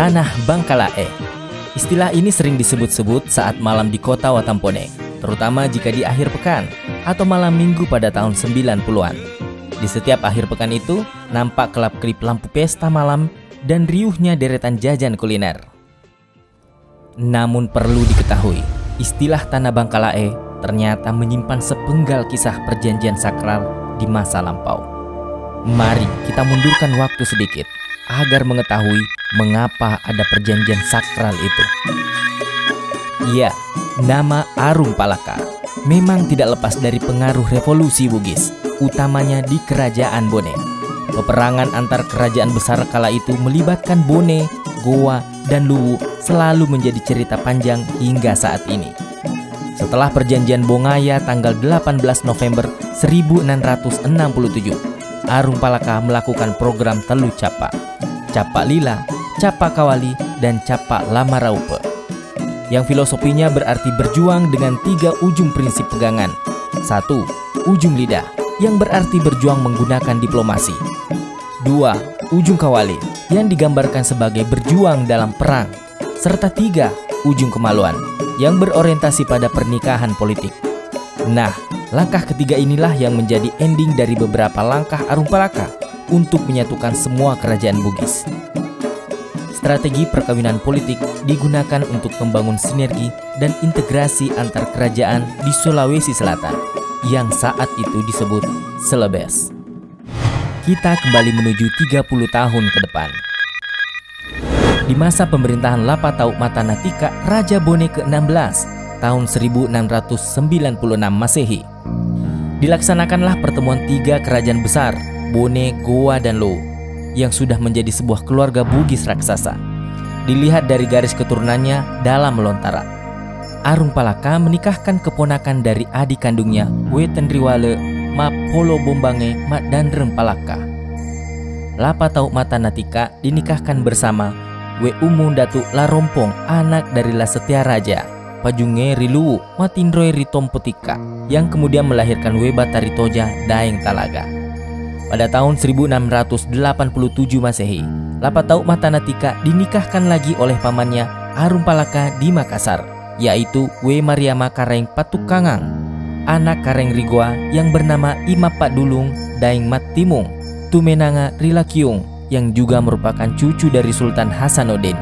Tanah Bangkalae. Istilah ini sering disebut-sebut saat malam di kota Watampone, terutama jika di akhir pekan atau malam minggu pada tahun 90-an. Di setiap akhir pekan itu, nampak kelap-kelip lampu pesta malam dan riuhnya deretan jajan kuliner. Namun perlu diketahui, istilah Tanah Bangkalae ternyata menyimpan sepenggal kisah perjanjian sakral di masa lampau. Mari kita mundurkan waktu sedikit agar mengetahui mengapa ada perjanjian sakral itu. Iya, nama Arung Palaka memang tidak lepas dari pengaruh revolusi Bugis, utamanya di Kerajaan Bone. Peperangan antar kerajaan besar kala itu melibatkan Bone, Goa, dan Luwu selalu menjadi cerita panjang hingga saat ini. Setelah perjanjian Bongaya tanggal 18 November 1667, Arung Palaka melakukan program Telu Capa, Capa Lila, Capa Kawali, dan Capa Lamaraupe, yang filosofinya berarti berjuang dengan 3 ujung prinsip pegangan. 1. Ujung lidah, yang berarti berjuang menggunakan diplomasi. 2. Ujung kawali, yang digambarkan sebagai berjuang dalam perang. Serta 3. Ujung kemaluan, yang berorientasi pada pernikahan politik. Nah, langkah ketiga inilah yang menjadi ending dari beberapa langkah Arung Palaka untuk menyatukan semua kerajaan Bugis. Strategi perkawinan politik digunakan untuk membangun sinergi dan integrasi antar kerajaan di Sulawesi Selatan yang saat itu disebut Celebes. Kita kembali menuju 30 tahun ke depan. Di masa pemerintahan Lapatau Matanatika Raja Bone ke-16 tahun 1696 Masehi, dilaksanakanlah pertemuan 3 kerajaan besar, Bone, Goa, dan Luwu, yang sudah menjadi sebuah keluarga Bugis raksasa. Dilihat dari garis keturunannya dalam lontara, Arung Palaka menikahkan keponakan dari adik kandungnya Wetenriwale Ma Polo Bombange Ma Dandreng Palaka. Lapatau Matanatika dinikahkan bersama We Umu Datu Larompong, anak dari La Setia Raja Pajunge Riluwu Matindroy Ritompotika, yang kemudian melahirkan We Batari Toja Daeng Talaga. Pada tahun 1687 Masehi, Lapatau Matanatika dinikahkan lagi oleh pamannya Arung Palaka di Makassar, yaitu We Mariama Kareng Patukangang, anak Kareng Rigoa yang bernama Imapa Dulung Daeng Mat Timung Tumenanga Rilakiung, yang juga merupakan cucu dari Sultan Hasanuddin.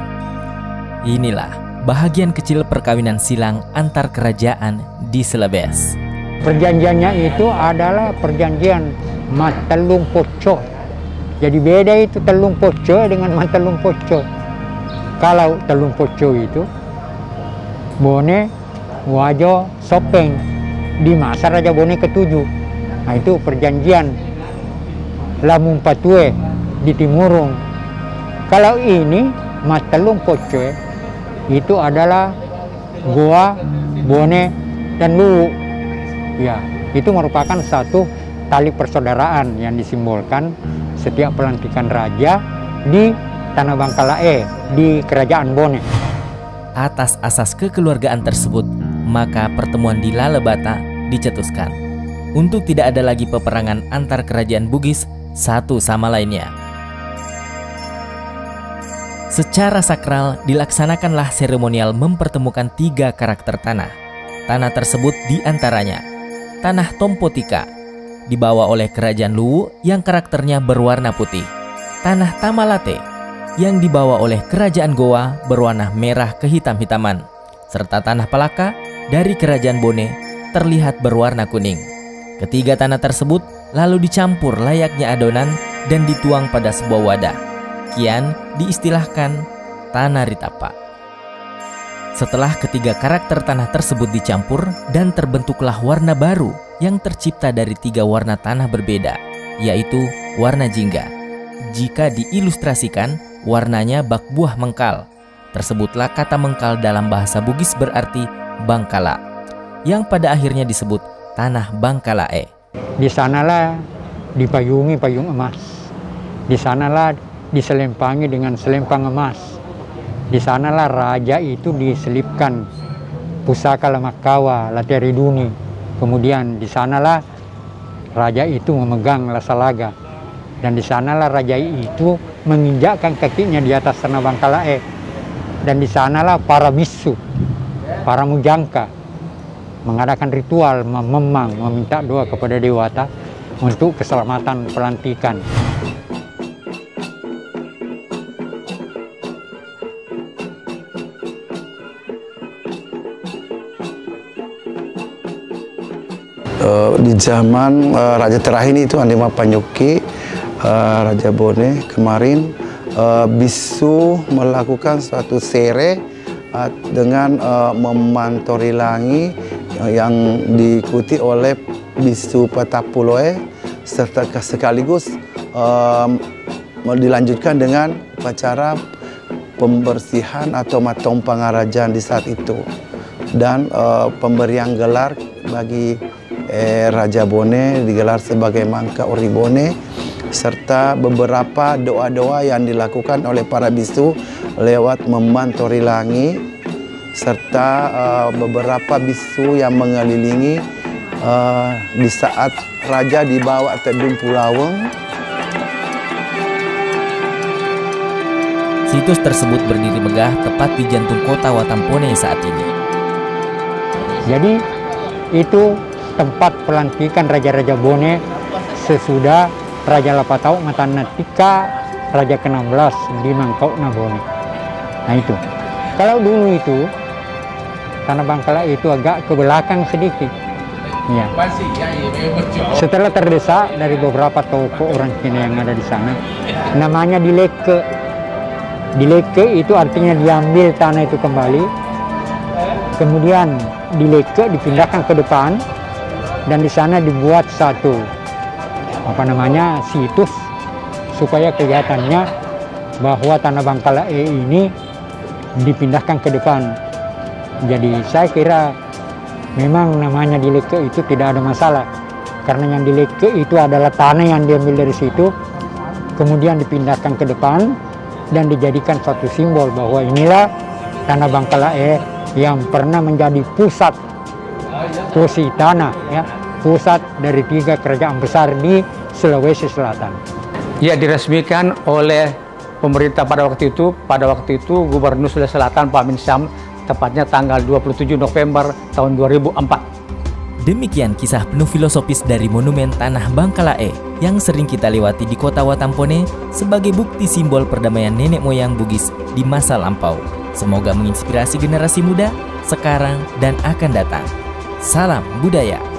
Inilah bahagian kecil perkawinan silang antar kerajaan di Celebes. Perjanjiannya itu adalah perjanjian Matalung Poco. Jadi beda itu Telung Poco dengan Matalung Poco. Kalau Telung Poco itu Bone, Wajo, Sopeng di masa Raja Bone ke-7. Nah, itu perjanjian Lamun Patue di Timurung. Kalau ini Matalung Poco itu adalah Goa, Bone, dan Luwu. Ya, itu merupakan satu tali persaudaraan yang disimbolkan setiap pelantikan raja di Tanah Bangkalae di Kerajaan Bone. Atas asas kekeluargaan tersebut, maka pertemuan di Lalebata dicetuskan untuk tidak ada lagi peperangan antar kerajaan Bugis satu sama lainnya. Secara sakral dilaksanakanlah seremonial mempertemukan 3 karakter tanah. Tanah tersebut diantaranya Tanah Tompotika, dibawa oleh kerajaan Luwu yang karakternya berwarna putih. Tanah Tamalate, yang dibawa oleh kerajaan Goa berwarna merah kehitam-hitaman. Serta Tanah Palaka dari kerajaan Bone terlihat berwarna kuning. Ketiga tanah tersebut lalu dicampur layaknya adonan dan dituang pada sebuah wadah. Kian diistilahkan Tanah Ritapa. Setelah ketiga karakter tanah tersebut dicampur dan terbentuklah warna baru yang tercipta dari 3 warna tanah berbeda, yaitu warna jingga. Jika diilustrasikan, warnanya bak buah mengkal. Tersebutlah kata mengkal dalam bahasa Bugis berarti Bangkala, yang pada akhirnya disebut Tanah Bangkalae. Di sanalah dipayungi payung emas. Di sanalah diselempangi dengan selempang emas. Di sanalah raja itu diselipkan pusaka Lamakawa, Lateriduni. Kemudian di sanalah raja itu memegang Lasalaga. Dan di sanalah raja itu menginjakkan kakinya di atas Tanah Bangkalae. Dan di sanalah para bisu, para mujangka mengadakan ritual memang meminta doa kepada Dewata untuk keselamatan pelantikan. Di zaman Raja terakhir itu Andima Panyoki, Raja Bone kemarin, bisu melakukan suatu sere dengan memantori langi yang diikuti oleh bisu Patapuloe, serta sekaligus dilanjutkan dengan upacara pembersihan atau matong pangarajan di saat itu, dan pemberian gelar bagi Raja Bone digelar sebagai Mangka Ori Bone, serta beberapa doa-doa yang dilakukan oleh para bisu lewat memantori langi, serta beberapa bisu yang mengelilingi di saat Raja dibawa Tedung Pulaweng. Situs tersebut berdiri megah tepat di jantung kota Watampone saat ini. Jadi itu tempat pelantikan Raja-Raja Bone sesudah Raja Lapatau Matanatika Raja ke-16 di Mangkok Nabone. Nah itu. Kalau dulu itu Tanah Bangkala itu agak ke belakang sedikit. Ya. Setelah terdesak dari beberapa toko orang Cina yang ada di sana, namanya dileke. Dileke itu artinya diambil tanah itu kembali, kemudian dileke dipindahkan ke depan, dan di sana dibuat satu situs supaya kelihatannya bahwa Tanah Bangkala ini dipindahkan ke depan. Jadi saya kira memang namanya dileke itu tidak ada masalah, karena yang dileke itu adalah tanah yang diambil dari situ kemudian dipindahkan ke depan dan dijadikan suatu simbol bahwa inilah Tanah Bangkala yang pernah menjadi pusat Positana, ya, pusat dari 3 kerajaan besar di Sulawesi Selatan. Ya, diresmikan oleh pemerintah pada waktu itu. Pada waktu itu Gubernur Sulawesi Selatan Pak Amin Syam, tepatnya tanggal 27 November tahun 2004. Demikian kisah penuh filosofis dari monumen Tanah Bangkala yang sering kita lewati di kota Watampone sebagai bukti simbol perdamaian nenek moyang Bugis di masa lampau. Semoga menginspirasi generasi muda sekarang dan akan datang. Salam budaya.